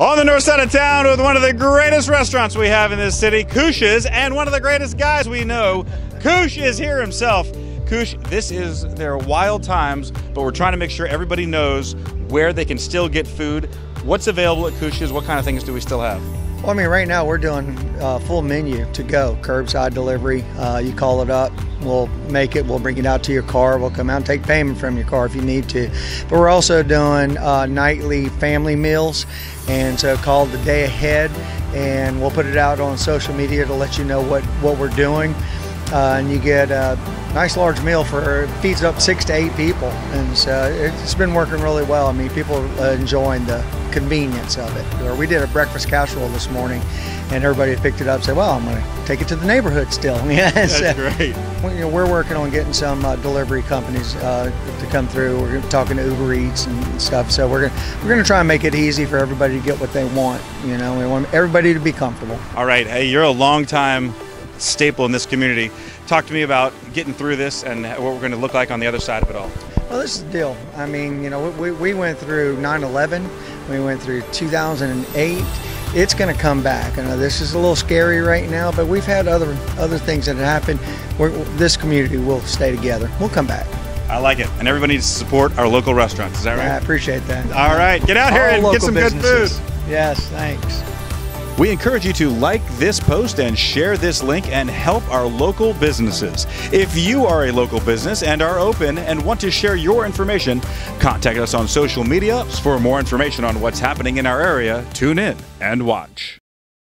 On the north side of town with one of the greatest restaurants we have in this city, Kush's, and one of the greatest guys we know. Kush is here himself. Kush, this is their wild times, but we're trying to make sure everybody knows where they can still get food. What's available at Kush's? What kind of things do we still have? Well, I mean, right now we're doing full menu to go, curbside delivery. You call it up, we'll make it, we'll bring it out to your car, we'll come out and take payment from your car if you need to. But we're also doing nightly family meals, and so called The Day Ahead, and we'll put it out on social media to let you know what we're doing. And you get a nice large meal feeds up 6 to 8 people, and so it's been working really well. I mean, people are enjoying the convenience of it. Or we did a breakfast casserole this morning, and everybody picked it up and said, well, I'm going to take it to the neighborhood still. Yeah, that's great. We're working on getting some delivery companies to come through. We're talking to Uber Eats and stuff, so we're going to try and make it easy for everybody to get what they want. You know, we want everybody to be comfortable. All right, hey, you're a long time staple in this community. Talk to me about getting through this and what we're going to look like on the other side of it all. Well, this is the deal. I mean, you know, we went through 9/11, we went through 2008. It's going to come back. I know this is a little scary right now, but we've had other things that have happened. This community will stay together. We'll come back. I like it, and everybody needs to support our local restaurants. Is that right? I appreciate that. All right, get out here and get some good food. Yes, thanks. We encourage you to like this post and share this link and help our local businesses. If you are a local business and are open and want to share your information, contact us on social media. For more information on what's happening in our area, tune in and watch.